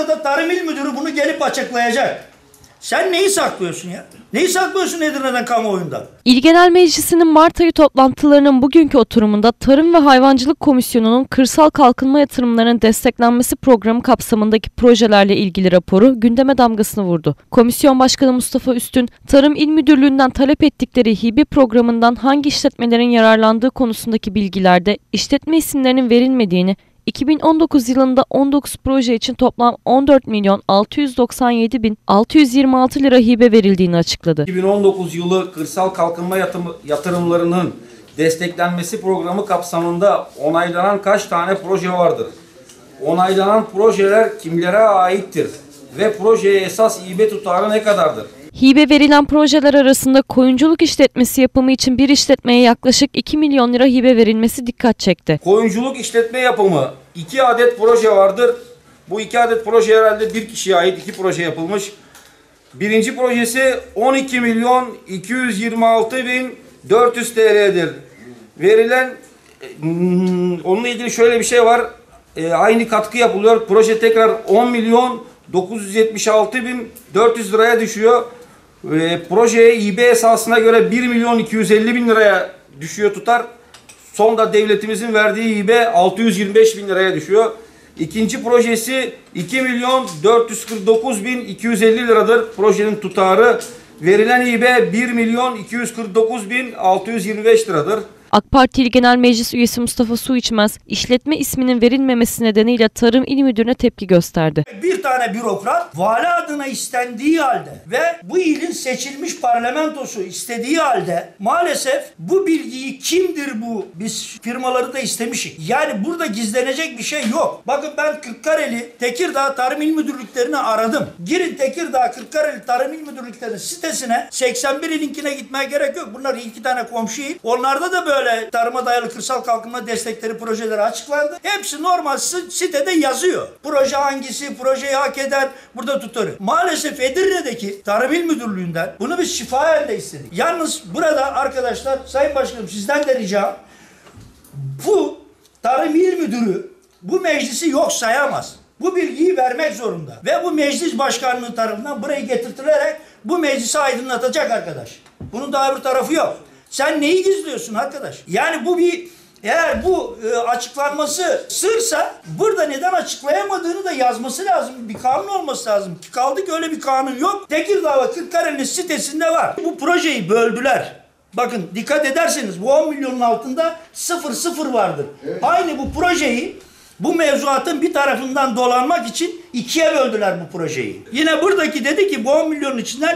burada Tarım İl Müdürü bunu gelip açıklayacak. Sen neyi saklıyorsun ya? Neyi saklıyorsun Edirne'den, kamuoyundan? İl Genel Meclisi'nin Mart ayı toplantılarının bugünkü oturumunda Tarım ve Hayvancılık Komisyonu'nun kırsal kalkınma yatırımlarının desteklenmesi programı kapsamındaki projelerle ilgili raporu gündeme damgasını vurdu. Komisyon Başkanı Mustafa Üstün, Tarım İl Müdürlüğü'nden talep ettikleri hibe programından hangi işletmelerin yararlandığı konusundaki bilgilerde işletme isimlerinin verilmediğini, 2019 yılında 19 proje için toplam 14.697.626 lira hibe verildiğini açıkladı. 2019 yılı kırsal kalkınma yatırımlarının desteklenmesi programı kapsamında onaylanan kaç tane proje vardır? Onaylanan projeler kimlere aittir? Ve projeye esas hibe tutarı ne kadardır? Hibe verilen projeler arasında koyunculuk işletmesi yapımı için bir işletmeye yaklaşık 2 milyon lira hibe verilmesi dikkat çekti. Koyunculuk işletme yapımı 2 adet proje vardır. Bu 2 adet proje herhalde bir kişiye ait 2 proje yapılmış. Birinci projesi 12.226.400 TL'dir. Verilen onunla ilgili şöyle bir şey var. Aynı katkı yapılıyor. Proje tekrar 10.976.400 liraya düşüyor. Projeye hibe esasına göre 1.250.000 liraya düşüyor tutar. Son da devletimizin verdiği hibe 625.000 liraya düşüyor. İkinci projesi 2.449.250 liradır. Projenin tutarı. Verilen hibe 1.249.625 liradır. AK Parti İl Genel Meclis Üyesi Mustafa Suiçmez, işletme isminin verilmemesi nedeniyle Tarım İl Müdürü'ne tepki gösterdi. Bir tane bürokrat vali adına istendiği halde ve bu ilin seçilmiş parlamentosu istediği halde maalesef bu bilgiyi kimdir bu? Biz firmaları da istemişik. Yani burada gizlenecek bir şey yok. Bakın ben Kırklareli, Tekirdağ Tarım İl Müdürlüklerini aradım. Girin Tekirdağ, Kırklareli Tarım İl Müdürlüklerinin sitesine, 81 ilinkine gitmeye gerek yok. Bunlar 2 tane komşu il. Onlarda da böyle tarıma dayalı kırsal kalkınma destekleri projeleri açıklandı. Hepsi normal sitede yazıyor. Proje hangisi, projeyi hak eder, burada tutarı. Maalesef Edirne'deki Tarım İl Müdürlüğü'nden bunu biz şifayen de istedik. Yalnız burada arkadaşlar, Sayın Başkanım sizden de ricam, bu Tarım İl Müdürü bu meclisi yok sayamaz. Bu bilgiyi vermek zorunda. Ve bu meclis başkanlığı tarafından buraya getirtilerek bu meclisi aydınlatacak arkadaş. Bunun daha bir tarafı yok. Sen neyi gizliyorsun arkadaş? Yani bu bir, eğer bu açıklanması sırsa burada neden açıklayamadığını da yazması lazım. Bir kanun olması lazım. Kaldı ki öyle bir kanun yok. Tekirdağ ve Kırklareli'nin sitesinde var. Bu projeyi böldüler. Bakın dikkat ederseniz bu 10 milyonun altında 00 vardır. Evet. Aynı bu projeyi bu mevzuatın bir tarafından dolanmak için 2'ye böldüler bu projeyi. Yine buradaki dedi ki bu 10 milyonun içinden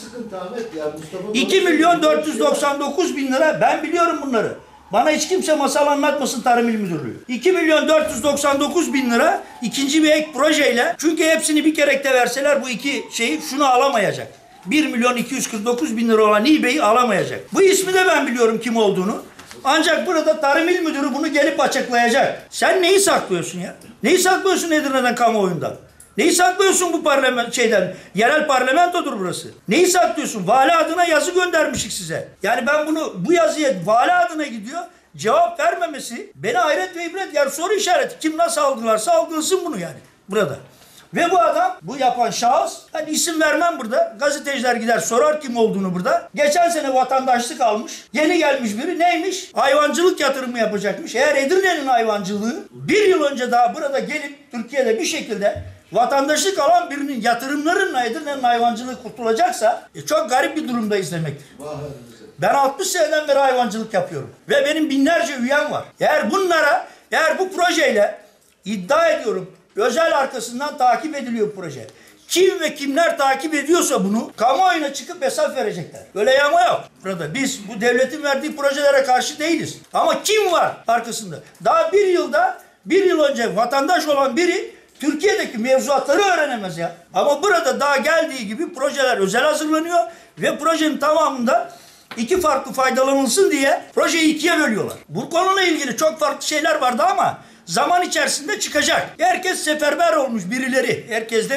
2.499.000 lira, ben biliyorum bunları. Bana hiç kimse masal anlatmasın Tarım İl Müdürlüğü. 2.499.000 lira ikinci bir ek projeyle, çünkü hepsini bir kerekte verseler bu iki şeyi şunu alamayacak. 1.249.000 lira olan hibeyi alamayacak. Bu ismi de ben biliyorum kim olduğunu. Ancak burada Tarım İl Müdürü bunu gelip açıklayacak. Sen neyi saklıyorsun ya? Neyi saklıyorsun Edirne'den, kamuoyundan? Neyi saklıyorsun bu şeyden? Yerel parlamentodur burası. Neyi saklıyorsun? Vali adına yazı göndermişik size. Yani ben bu yazıya vali adına gidiyor. Cevap vermemesi beni hayret ve ibret, yani soru işareti. Kim nasıl algılarsa algılasın bunu yani burada. Ve bu adam, bu yapan şahıs, hani isim vermem burada, gazeteciler gider sorar kim olduğunu burada. Geçen sene vatandaşlık almış, yeni gelmiş biri, neymiş? Hayvancılık yatırımı yapacakmış. Eğer Edirne'nin hayvancılığı bir yıl önce daha burada gelip Türkiye'de bir şekilde vatandaşlık alan birinin yatırımlarıyla Edirne'nin hayvancılığı kurtulacaksa çok garip bir durumdayız demektir. Ben 60 seneden beri hayvancılık yapıyorum ve benim binlerce üyem var. Eğer bu projeyle iddia ediyorum, özel arkasından takip ediliyor proje. Kim ve kimler takip ediyorsa bunu kamuoyuna çıkıp hesap verecekler. Böyle yama yok. Burada biz bu devletin verdiği projelere karşı değiliz. Ama kim var arkasında? Daha bir yıl önce vatandaş olan biri Türkiye'deki mevzuatları öğrenemez ya. Ama burada daha geldiği gibi projeler özel hazırlanıyor ve projenin tamamında 2 farklı faydalanılsın diye projeyi 2'ye bölüyorlar. Bu konuyla ilgili çok farklı şeyler vardı ama zaman içerisinde çıkacak. Herkes seferber olmuş birileri. Herkes demeyin.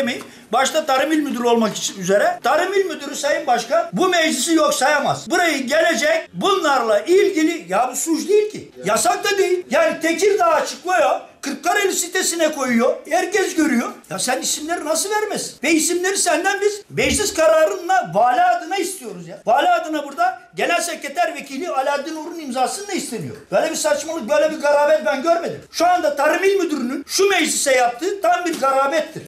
başta Tarım İl Müdürü olmak üzere Tarım İl Müdürü Sayın Başkan bu meclisi yok sayamaz. Burayı gelecek bunlarla ilgili ya bu suç değil ki. Yasak da değil. Yani Tekirdağ'a çıkıyor. Kırklareli sitesine koyuyor. Herkes görüyor. Ya sen isimleri nasıl vermesin? Ve isimleri senden biz meclis kararıyla vali adına istiyoruz ya. Vali adına burada Genel Sekreter Vekili Alaaddin Uğur'un imzasını isteniyor. Böyle bir saçmalık, böyle bir garabet ben görmedim. Şu anda Tarım İl Müdürü'nün şu meclise yaptığı tam bir garabettir.